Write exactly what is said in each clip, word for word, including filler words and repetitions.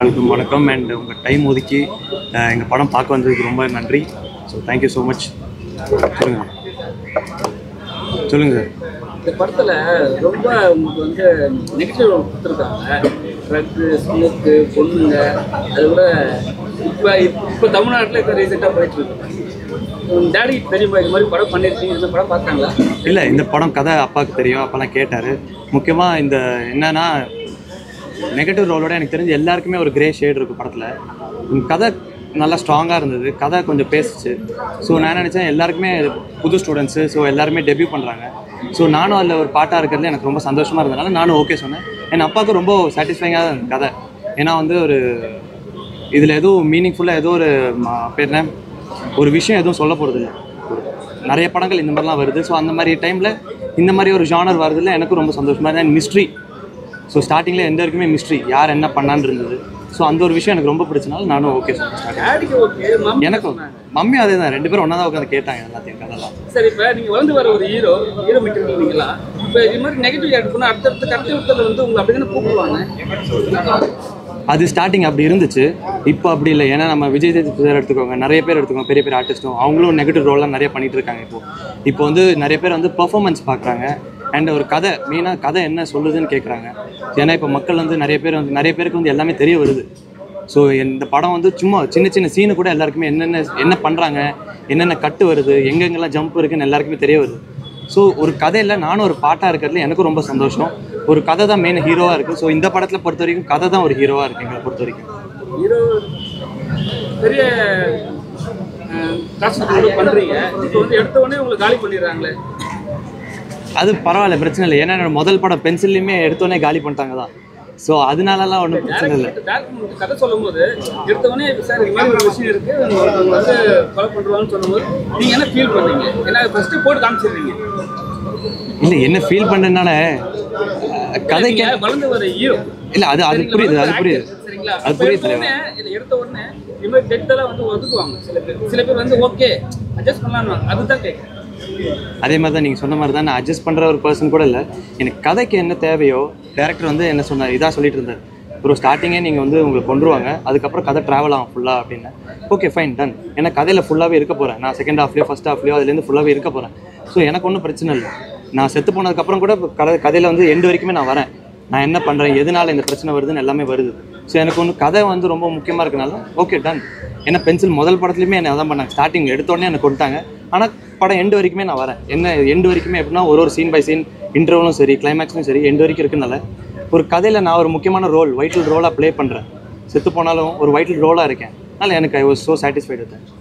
அனைவருக்கும் வணக்கம் அண்ட் உங்கள் டைம் ஒதுக்கி எங்கள் படம் பார்க்க வந்ததுக்கு ரொம்ப நன்றி. So thank you so much. சொல்லுங்கள் சொல்லுங்கள் சார். இந்த படத்தில் ரொம்ப உங்களுக்கு வந்து நெகட்டிவ் கொடுத்துருக்காங்க. ட்ரக்கு, ஸ்மோக்கு, பொண்ணுங்க, அது கூட இப்போ இப்போ தமிழ்நாட்டில் இப்போ ரீசெண்டாக போயிட்டுருக்கு. டேடி தெரியுமா இது மாதிரி படம் பண்ணியிருக்கீங்க? இந்த படம் பார்த்தாங்களா? இல்லை, இந்த படம் கதை அப்பாவுக்கு தெரியும், அப்போல்லாம் கேட்டார். முக்கியமாக இந்த என்னன்னா நெகட்டிவ் ரோலோட எனக்கு தெரிஞ்சு எல்லாருக்குமே ஒரு கிரே ஷேட் இருக்குது படத்தில். கதை நல்லா ஸ்ட்ராங்காக இருந்தது, கதை கொஞ்சம் பேசிச்சு. ஸோ நான் நினச்சேன் எல்லாருக்குமே புது ஸ்டூடெண்ட்ஸு, ஸோ எல்லாருமே டெபியூ பண்ணுறாங்க. ஸோ நானும் அதில் ஒரு பாட்டாக இருக்கிறது எனக்கு ரொம்ப சந்தோஷமாக இருந்ததுனால நானும் ஓகே சொன்னேன். என் அப்பாவுக்கு ரொம்ப சாட்டிஸ்ஃபைங்காக இருந்தது கதை. ஏன்னா வந்து ஒரு இதில் எதுவும் மீனிங்ஃபுல்லாக ஏதோ ஒரு பேர் என்ன ஒரு விஷயம் எதுவும் சொல்ல போகிறது இல்லை. நிறைய படங்கள் இந்த மாதிரிலாம் வருது. ஸோ அந்த மாதிரி டைமில் இந்த மாதிரி ஒரு ஜானர் வருதுல எனக்கும் ரொம்ப சந்தோஷமாக இருந்தது. அண்ட் மிஸ்ட்ரி, ஸோ ஸ்டார்டிங்கில் எந்த வரைக்குமே மிஸ்ட்ரி யார் என்ன பண்ணான்னு இருந்தது. ஸோ அந்த ஒரு விஷயம் எனக்கு ரொம்ப பிடிச்சனால நானும் ஓகே சொன்னேன். எனக்கும் மம்மி அதே தான், ரெண்டு பேரும் ஒன்றா தான் உட்காந்து கேட்டாங்க எல்லாத்தையும் கதெல்லாம். சரி, இப்போ நீங்கள் வளர்ந்து வர ஒரு ஹீரோ ஹீரோ மீட்டர் இருந்தீங்களா? இப்போ இது மாதிரி நெகட்டிவ் ஆட் பண்ணால் அடுத்தடுத்த கருத்து வந்து உங்களை அப்படி தானே கூப்பிடுவாங்க. அது ஸ்டார்டிங் அப்படி இருந்துச்சு, இப்போ அப்படி இல்லை. ஏன்னா நம்ம விஜய் சேதுபதி சார் எடுத்துக்கோங்க, நிறைய பேர் எடுத்துக்கோங்க, பெரிய பெரிய ஆர்டிஸ்ட்டும் அவங்களும் நெகட்டிவ் ரோல்லாம் நிறைய பண்ணிட்டு இருக்காங்க. இப்போ இப்போ வந்து நிறைய பேர் வந்து பெர்ஃபார்மன்ஸ் பார்க்குறாங்க அண்ட் ஒரு கதை, மெயினாக கதை என்ன சொல்லுதுன்னு கேட்குறாங்க. ஏன்னா இப்போ மக்கள் வந்து நிறைய பேர் வந்து நிறைய பேருக்கு வந்து எல்லாமே தெரிய வருது. ஸோ இந்த படம் வந்து சும்மா சின்ன சின்ன சீனு கூட எல்லாருக்குமே என்னென்ன என்ன பண்ணுறாங்க, என்னென்ன கட்டு வருது, எங்கெங்கெல்லாம் ஜம்ப் இருக்குன்னு எல்லாருக்குமே தெரிய வருது. ஸோ ஒரு கதையில் நானும் ஒரு பாட்டாக இருக்கிறதுல எனக்கும் ரொம்ப சந்தோஷம். ஒரு கதை தான் மெயின் ஹீரோவாக இருக்குது. ஸோ இந்த படத்தில் பொறுத்த வரைக்கும் கதை தான் ஒரு ஹீரோவாக இருக்குது எங்களை பொறுத்த வரைக்கும். ஹீரோ பெரிய காசு பண்ணுறீங்க, இப்போ வந்து எடுத்த உடனே உங்களை காலி பண்ணிடுறாங்களே. அது பரவாயில்ல, பிரச்சனை இல்லை. ஏன்னா என்னோட முதல் படம் பென்சில்லையுமே எடுத்தோடனே காலி பண்ணிட்டாங்க தான். ஸோ அதனாலலாம் ஒன்றும் பிரச்சனை இல்லை. கதை சொல்லும் போது எடுத்தவொடனே சார் இந்த மாதிரி ஒரு விஷயம் இருக்குது வந்து கொலை பண்ணுறான்னு சொல்லும்போது நீங்கள் என்ன ஃபீல் பண்ணுறீங்க? ஏன்னா ஃபஸ்ட்டு போட்டு காமிச்சிடுறீங்க. இல்லை, என்ன ஃபீல் பண்ணுறதுனால கதைக்கு வளர்ந்து வர ஹீரோ இல்லை, அது அது புரியுது, அது புரியுது, சரிங்களா? அது புரியுது. எடுத்த உடனே இது மாதிரி டெட்டெல்லாம் வந்து ஒதுக்குவாங்க சில பேர். சில பேர் வந்து ஓகே அட்ஜஸ்ட் பண்ணலான்னு, அதுதான் கேட்குறேன். அதே மாதிரி தான் நீங்கள் சொன்ன மாதிரி தான் நான் அட்ஜஸ்ட் பண்ணுற ஒரு பர்சன் கூட இல்லை. எனக்கு கதைக்கு என்ன தேவையோ டேரக்டர் வந்து என்ன சொன்னார், இதாக சொல்லிட்டு இருந்தார். ஒரு ஸ்டார்டிங்கே நீங்கள் வந்து உங்களுக்கு கொண்டுருவாங்க, அதுக்கப்புறம் கதை ட்ராவல் ஆகும் ஃபுல்லாக அப்படின்னு. Okay fine done. ஏன்னா கதையில் ஃபுல்லாகவே இருக்க போகிறேன் நான், செகண்ட் ஹாஃப்லேயோ ஃபஸ்ட் ஹாஃப்லேயோ அதுலேருந்து ஃபுல்லாகவே இருக்க போகிறேன். ஸோ எனக்கு ஒன்றும் பிரச்சனை இல்லை. நான் செத்து போனதுக்கப்புறம் கூட கதை கதையில் வந்து எண்டு வரைக்குமே நான் வரேன். நான் என்ன பண்ணுறேன், எதனால் இந்த பிரச்சனை வருதுன்னு எல்லாமே வருது. ஸோ எனக்கு ஒன்று கதை வந்து ரொம்ப முக்கியமாக இருக்கனால ஓகே டன். ஏன்னா பென்சில் முதல் படத்துலையுமே என்ன அதான் பண்ணாங்க, ஸ்டார்டிங் எடுத்தோடனே என்னை கொடுத்தாங்க. ஆனால் படம் எண்டு வரைக்குமே நான் வரேன். என்ன எண்டு வரைக்குமே எப்படின்னா ஒரு ஒரு சீன் பை சீன் இன்டர்வலும் சரி கிளைமேக்ஸும் சரி எண்டு வரைக்கும் இருக்குனால ஒரு கதையில் நான் ஒரு முக்கியமான ரோல் வைட்டல் ரோலாக ப்ளே பண்ணுறேன். செத்து போனாலும் ஒரு வைட்டல் ரோலாக இருக்கேன். அதனால் எனக்கு I was so satisfied with that.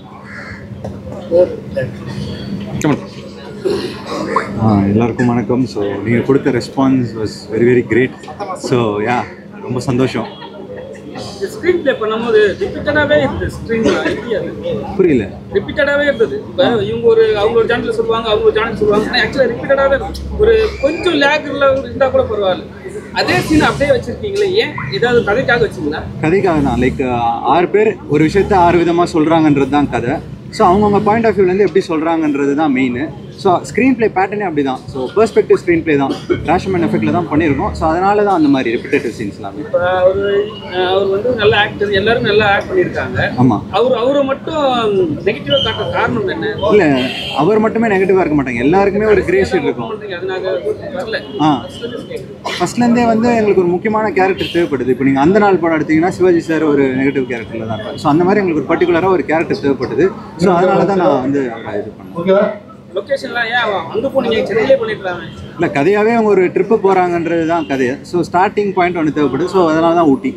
எல்லாருக்கும் வணக்கம். ஸோ நீங்கள் கொடுத்த response was very very great. So yeah, ரொம்ப சந்தோஷம். ஸ்க்ரீன் ப்ளே பண்ணும்போது ரிப்பீட்டடாகவே இருக்குது. ஸ்க்ரீனில் எப்படி அது புரியல? ரிப்பீட்டடாகவே இருந்தது. இப்போ இவங்க ஒரு அவங்க ஒரு ஜானல் சொல்லுவாங்க, அவங்க ஒரு ஜானல் சொல்லுவாங்க. ஆனால் ஆக்சுவலாக ரிப்பீட்டடாகவே இருக்கும். ஒரு கொஞ்சம் லேக்கில் இருந்தால் கூட பரவாயில்ல. அதே சீன் அப்படியே வச்சுருக்கீங்களே, ஏன்? ஏதாவது கதைக்காக வச்சிங்களா? கதைக்காக தான். லைக் ஆறு பேர் ஒரு விஷயத்த ஆறு விதமாக சொல்கிறாங்கன்றது தான் கதை. ஸோ அவங்கவுங்க பாயிண்ட் ஆஃப் வியூலேருந்து எப்படி சொல்கிறாங்கன்றது தான் மெயின். ஸோ ஸ்க்ரீன் ப்ளே பேட்டர்னே அப்படி தான். ஸோ பெர்ஸ்பெக்டிவ் ஸ்க்ரீன் ப்ளே தான், ரேஷமன் எஃபெக்டில் தான் பண்ணியிருக்கோம். ஸோ அதனால தான் அந்த மாதிரி ரிப்பீட்டேட்டிவ் சீன்ஸ் எல்லாமே. இப்போ அவர் அவர் வந்து நல்ல ஆக்டர், எல்லாரும் நல்லா ஆக்ட் பண்ணியிருக்காங்க. ஆமாம். அவர் அவரை மட்டும் நெகட்டிவாக காட்டுற காரணம் என்ன? இல்லை, அவர் மட்டுமே நெகட்டிவாக இருக்க மாட்டாங்க, எல்லாருக்குமே ஒரு கிரே ஷேட் இருக்கும். ஆ, ஃபர்ஸ்ட்லேருந்தே வந்து எங்களுக்கு ஒரு முக்கியமான கேரக்டர் தேவைப்படுது. இப்போ நீங்கள் அந்த நாள் படம் எடுத்தீங்கன்னா சிவாஜி சார் ஒரு நெகட்டிவ் கேரக்டரில் தான் இருப்பார். ஸோ அந்த மாதிரி எங்களுக்கு ஒரு பர்டிகுலராக ஒரு கேரக்டர் தேவைப்படுது. ஸோ அதனால தான் நான் வந்து அவரை இது பண்ணேன். லொகேஷன்லாம் ஏன் அங்கே போனீங்க, சென்னையிலே பண்ணிருக்கலாமே? இல்லை, கதையாகவே அவங்க ஒரு ட்ரிப்பு போகிறாங்கன்றது தான் கதையை. ஸோ ஸ்டார்டிங் பாயிண்ட் ஒன்று தேவைப்படுது. ஸோ அதனால தான் ஊட்டி.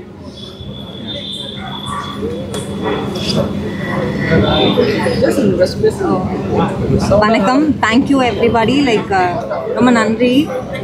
வணக்கம். Thank you everybody. லைக் ரொம்ப நன்றி.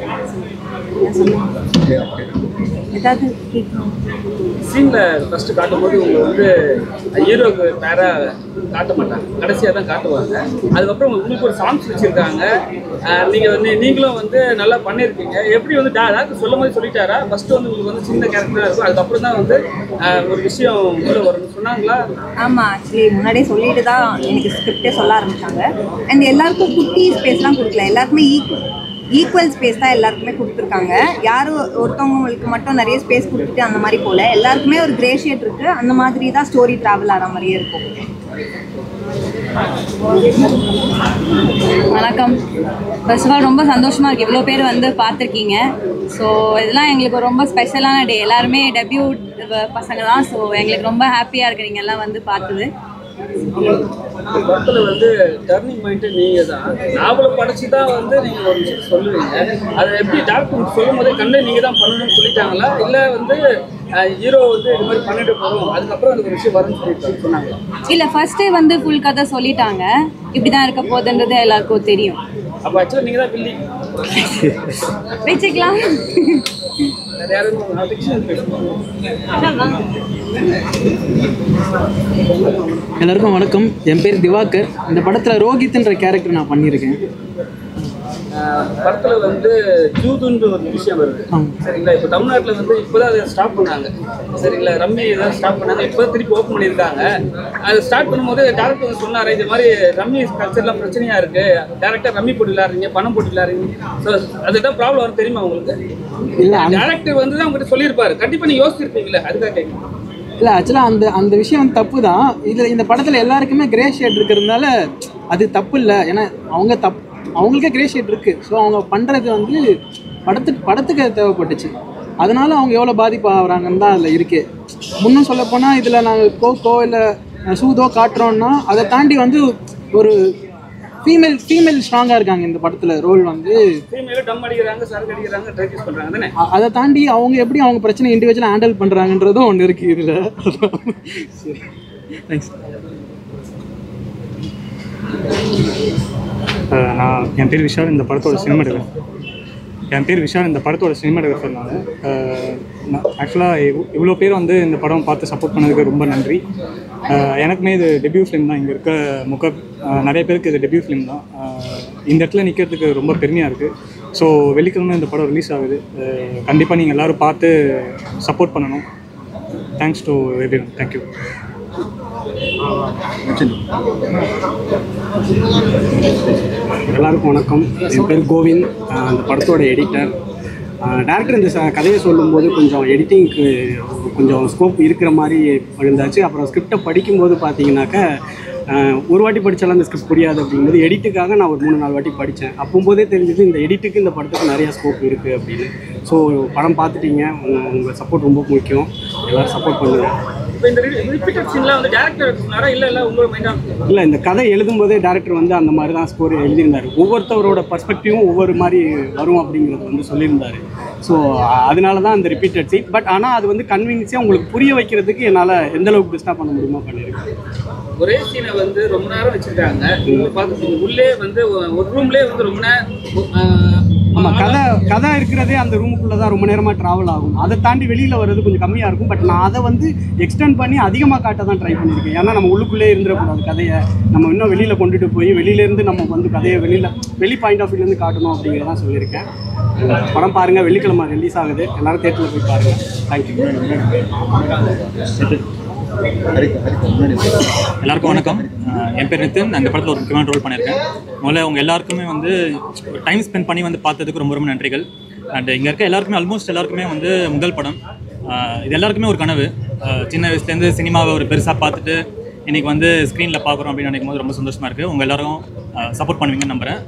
ஏதாவது சீனில் ஃபஸ்ட்டு காட்டும்போது உங்களை வந்து ஹீரோக்கு பேராக காட்ட மாட்டாங்க, கடைசியாக தான் காட்டுவாங்க. அதுக்கப்புறம் உங்களுக்கு ஒரு சாங்ஸ் வச்சுருக்காங்க. நீங்கள் வந்து நீங்களும் வந்து நல்லா பண்ணியிருக்கீங்க. எப்படி வந்து டேரக்டர் சொல்லும் போது சொல்லிட்டாரா? ஃபஸ்ட்டு வந்து உங்களுக்கு வந்து சின்ன கேரக்டராக இருக்கும், அதுக்கப்புறம் தான் வந்து ஒரு விஷயம் உள்ளே வரும்னு சொன்னாங்களா? ஆமாம், ஆக்சுவலி முன்னாடியே சொல்லிட்டு தான் எனக்கு ஸ்கிரிப்டே சொல்ல ஆரம்பித்தாங்க. அண்ட் எல்லாருக்கும் குட்டி ஸ்பேஸ்லாம் கொடுக்கல, எல்லாருக்குமே ஈக்குவல் ஈக்குவல் ஸ்பேஸ் தான் எல்லாருக்குமே கொடுத்துருக்காங்க. யாரும் ஒருத்தவங்களுக்கு மட்டும் நிறைய ஸ்பேஸ் கொடுத்துட்டு அந்த மாதிரி போல, எல்லாருக்குமே ஒரு கிரே ஷேட் இருக்குது. அந்த மாதிரி தான் ஸ்டோரி ட்ராவல் ஆகிற மாதிரியே இருக்கும். வணக்கம். ஃபர்ஸ்ட் ஆஃப் ஆல் ரொம்ப சந்தோஷமாக இருக்குது இவ்வளோ பேர் வந்து பார்த்துருக்கீங்க. ஸோ இதெல்லாம் எங்களுக்கு ரொம்ப ஸ்பெஷலான டே. எல்லாருமே டெபியூட் பசங்க தான். ஸோ எங்களுக்கு ரொம்ப ஹாப்பியாக இருக்குது நீங்கள் எல்லாம் வந்து பார்த்தது. படத்தில் வந்து டர்னிங் பாயிண்ட்டு நீங்கள் தான். நாவலை படித்து தான் வந்து நீங்கள் ஒரு விஷயம் சொல்லுவீங்க. அதை எப்படி டாக்டர் சொல்லும் போதே கண்ணை நீங்கள் தான் பண்ணணும்னு சொல்லிட்டாங்களா, இல்லை வந்து ஹீரோ வந்து இது மாதிரி பண்ணிட்டு போகிறோம் அதுக்கப்புறம் அந்த ஒரு விஷயம் வரும்னு சொல்லிட்டு சொன்னாங்களா? இல்லை, ஃபர்ஸ்டே வந்து ஃபுல் கதை சொல்லிட்டாங்க. இப்படி தான் இருக்க போகுதுன்றது எல்லாருக்கும் தெரியும். அப்போ ஆக்சுவலாக நீங்கள் தான் பில்லி வச்சுக்கலாம். எல்லாருக்கும் வணக்கம். என் பேர் திவாகர். இந்த படத்தில் ரோஹித்ன்ற கேரக்டர் நான் பண்ணியிருக்கேன். படத்தில் வந்து ஜூதுன்ற ஒரு விஷயம் வருது சரிங்களா. இப்போ தமிழ்நாட்டில் வந்து இப்போ தான் அதை ஸ்டாப் பண்ணாங்க சரிங்களா. ரம்மி தான் ஸ்டாப் பண்ணாங்க, இப்போ தான் திருப்பி ஓப்பன் பண்ணியிருக்காங்க. அதை ஸ்டார்ட் பண்ணும்போது டேரக்டர் வந்து சொன்னார், இது மாதிரி ரம்மி கல்ச்சர்லாம் பிரச்சனையாக இருக்குது, டேரக்டர் ரம்மி போட்டு விளாட்றீங்க, பணம் போட்டு விளாட்றீங்க. ஸோ அதுதான் ப்ராப்ளம் வரும் தெரியுமா உங்களுக்கு? இல்லை, டேரக்டர் வந்து தான் உங்கள்கிட்ட சொல்லியிருப்பாரு, கண்டிப்பாக நீங்கள் யோசிச்சிருப்பீங்களே, அதுதான் கேட்கணும். இல்லை, ஆக்சுவலாக அந்த அந்த விஷயம் வந்து தப்பு தான். இதில் இந்த படத்தில் எல்லாருக்குமே கிரே ஷேட் இருக்கிறதுனால அது தப்பு இல்லை. ஏன்னா அவங்க தப் அவங்களுக்கே கிரே ஷேட் இருக்குது. ஸோ அவங்க பண்ணுறது வந்து படத்துக்கு படத்துக்கு தேவைப்பட்டுச்சு. அதனால அவங்க எவ்வளோ பாதிப்பு ஆகுறாங்கன்னு தான் அதில் இருக்குது. முன்னும் சொல்லப்போனால் இதில் நாங்கள் கோக்கோ இல்லை சூதோ காட்டுறோன்னா அதை தாண்டி வந்து ஒரு ஃபீமேல் ஃபீமேல் ஸ்ட்ராங்காக இருக்காங்க இந்த படத்தில். ரோல் வந்து அதை தாண்டி அவங்க எப்படி அவங்க பிரச்சனை இண்டிவிஜுவலாக ஹேண்டில் பண்ணுறாங்கன்றதும் ஒன்று இருக்குது இதில். சரி, தேங்க்ஸ். நான் என் பேர் விஷால். இந்த படத்தோட சினிமாட்டோகிராஃபர் என் பேர் விஷால் இந்த படத்தோட சினிமாட்டோகிராஃபர் நான். நான் ஆக்சுவலாக இவ்வளோ பேர் வந்து இந்த படம் பார்த்து சப்போர்ட் பண்ணதுக்கு ரொம்ப நன்றி. எனக்குமே இது டெபியூ ஃபிலிம் தான். இங்கே இருக்க முக நிறைய பேருக்கு இது டெபியூ ஃபிலிம் தான். இந்த இடத்துல நிற்கிறதுக்கு ரொம்ப பெருமையாக இருக்குது. ஸோ வெள்ளிக்கிழமை இந்த படம் ரிலீஸ் ஆகுது. கண்டிப்பாக நீங்கள் எல்லோரும் பார்த்து சப்போர்ட் பண்ணணும். Thanks to everyone. Thank you. எல்லாருக்கும் வணக்கம். என் பேர் கோவிந்த். அந்த படத்தோட எடிட்டர். டேரக்டர் இந்த ச கதையை சொல்லும்போது கொஞ்சம் எடிட்டிங்க்கு கொஞ்சம் ஸ்கோப் இருக்கிற மாதிரி இருந்தாச்சு. அப்புறம் ஸ்கிரிப்டை படிக்கும்போது பார்த்தீங்கன்னாக்கா ஒரு வாட்டி படித்தாலும் அந்த ஸ்கிரிப்ட் புரியாது அப்படிங்கும்போது எடிட்டுக்காக நான் ஒரு மூணு நாலு வாட்டி படித்தேன். அப்போம்போதே தெரிஞ்சது இந்த எடிட்டுக்கு இந்த படத்துக்கு நிறையா ஸ்கோப் இருக்குது அப்படின்னு. ஸோ படம் பார்த்துட்டீங்க, உங்கள் உங்கள் சப்போர்ட் ரொம்ப முக்கியம். எல்லோரும் சப்போர்ட் பண்ணுங்கள். இல்லை, இந்த கதை எழுதும்போதே டேரக்டர் வந்து அந்த மாதிரி தான் ஸ்கோர் எழுதியிருந்தார். ஒவ்வொருத்தவரோட பர்ஸ்பெக்டிவும் ஒவ்வொரு மாதிரி வரும் அப்படிங்கிறது வந்து சொல்லியிருந்தார். ஸோ அதனால தான் அந்த ரிப்பீட்டட் சீட். பட் ஆனால் அது வந்து கன்வீனியன்ஸாக உங்களுக்கு புரிய வைக்கிறதுக்கு என்னால் எந்தளவுக்கு பெஸ்ட்டாக பண்ண முடியுமோ பண்ணியிருக்கேன். ஒரே சீனை வந்து ரொம்ப நேரம் வச்சுருக்காங்க. பார்த்து உள்ளே வந்து ஒரு ரூம்லேயே வந்து ரொம்ப நேரம். ஆமாம், கதை கதை இருக்கிறதே அந்த ரூமுக்குள்ளே தான் ரொம்ப நேரமாக ட்ராவல் ஆகும். அதை தாண்டி வெளியில் வர்றது கொஞ்சம் கம்மியாக இருக்கும். பட் நான் அதை வந்து எக்ஸ்டெண்ட் பண்ணி அதிகமாக காட்ட தான் ட்ரை பண்ணியிருக்கேன். ஏன்னா நம்ம உள்ளுக்குள்ளே இருந்துடக்கூடாது கதையை. நம்ம இன்னும் வெளியில் கொண்டுட்டு போய் வெளியிலேருந்து நம்ம வந்து கதையை வெளியில் வெளி பாயிண்ட் ஆஃப் வியூலேருந்து காட்டணும் அப்படிங்கிறதான் சொல்லியிருக்கேன். படம் பாருங்கள், வெள்ளிக்கிழமை ரிலீஸ் ஆகுது. எல்லோரும் தேட்டரில் போய் பாருங்கள். தேங்க்யூ. எல்லாருக்கும் வணக்கம். என் பேர் நித்தின். அந்த படத்தில் ஒரு முக்கியமான ரோல் பண்ணியிருக்கேன். முதல்ல உங்கள் எல்லாருக்குமே வந்து டைம் ஸ்பெண்ட் பண்ணி வந்து பார்த்ததுக்கு ரொம்ப ரொம்ப நன்றிகள். அண்ட் இங்கே இருக்க எல்லாருக்குமே ஆல்மோஸ்ட் எல்லாருக்குமே வந்து முதல் படம். இது எல்லாருக்குமே ஒரு கனவு. சின்ன வயசுலேருந்து சினிமாவை ஒரு பெருசாக பார்த்துட்டு இன்றைக்கி வந்து ஸ்க்ரீனில் பார்க்குறோம் அப்படின்னு நினைக்கும் போது ரொம்ப சந்தோஷமாக இருக்குது. உங்கள் எல்லோரும் சப்போர்ட் பண்ணுவீங்கன்னு நம்புகிறேன்.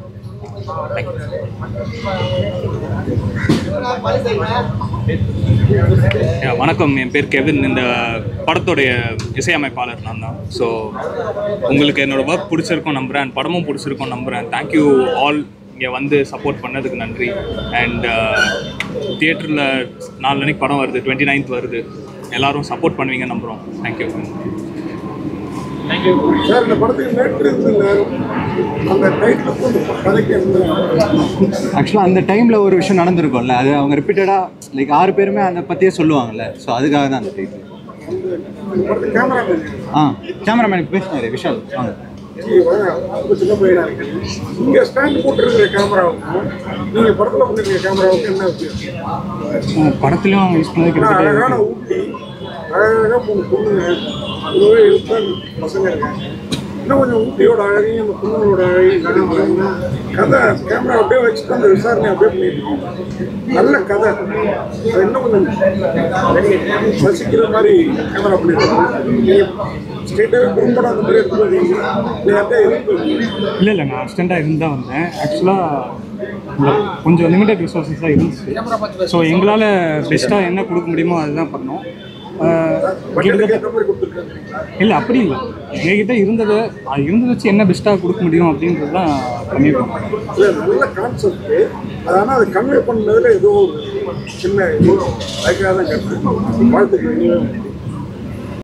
வணக்கம். என் பேர் கெவின். இந்த படத்தோடைய இசையமைப்பாளர் நான் தான். ஸோ உங்களுக்கு என்னோடய ஒர்க் பிடிச்சிருக்கோம் நம்புகிறேன். அண்ட் படமும் பிடிச்சிருக்கோம் நம்புகிறேன். Thank you all. இங்கே வந்து சப்போர்ட் பண்ணதுக்கு நன்றி. அண்ட் தியேட்டரில் நாலு மணிக்கு படம் வருது, டுவெண்ட்டி நைன்த் வருது. எல்லோரும் சப்போர்ட் பண்ணுவீங்கன்னு நம்புகிறோம். தேங்க்யூ. சார், இந்த படத்துக்கு நேற்று அந்த ஆக்சுவலாக அந்த டைமில் ஒரு விஷயம் நடந்திருக்கும்ல, அது அவங்க ரிப்பீட்டடாக லைக் ஆறு பேருமே அதை பற்றியே சொல்லுவாங்கல்ல. ஸோ அதுக்காக தான் அந்த டைட்டில். ஆ கேமராமேன் பேசினாரு விஷால். வாங்க. சின்ன பையனா இருக்கு. இங்கே ஸ்டாண்ட் போட்டுருக்கிற கேமராவுக்கும் நீங்கள் படத்தில் பண்ணிருக்கிற கேமராவுக்கும் என்ன வித்தியாசம்? படத்துலையும் யூஸ் பண்ணதுக்கு அழகான ஊட்டி, அழகாக மூணு பொண்ணுங்க, அதுவே எழுத்தாங்க பசங்க இருக்காங்க. இன்னும் கொஞ்சம் ஊட்டியோட அழகையும் அந்த பொண்ணோட அழகையும் காட்டுறாங்க. கதை கேமரா அப்படியே வச்சுட்டு அந்த விசாரணை அப்படியே பண்ணிட்டு நல்ல கதை அது இன்னும் கொஞ்சம் ரசிக்கிற மாதிரி கேமரா பண்ணிருக்காங்க. ஸ்ட்ரெயிட்டாகவே குறும்படம் அந்த மாதிரி எடுத்துருவீங்க நீங்கள் அப்படியே இருக்கு. இல்லை இல்லை நான் அசிஸ்டண்ட்டாக இருந்து தான் வந்தேன். ஆக்சுவலாக கொஞ்சம் லிமிடெட் ரிசோர்ஸஸ் தான் இருந்துச்சு. ஸோ எங்களால் பெஸ்ட்டாக என்ன கொடுக்க முடியுமோ அதுதான் பண்ணோம். இல்லை அப்படி இல்லை, எங்ககிட்ட இருந்ததை அது இருந்ததை வச்சு என்ன பெஸ்ட்டாக கொடுக்க முடியும் அப்படின்றது தான் பண்ணியிருக்கோம். இல்லை நல்ல கான்செப்ட் அது, ஆனால் அதை கன்வே பண்ணதில் ஏதோ ஒரு சின்ன இதுவும் அதுக்காக தான் கேட்டேன். வாழ்த்துக்கள்.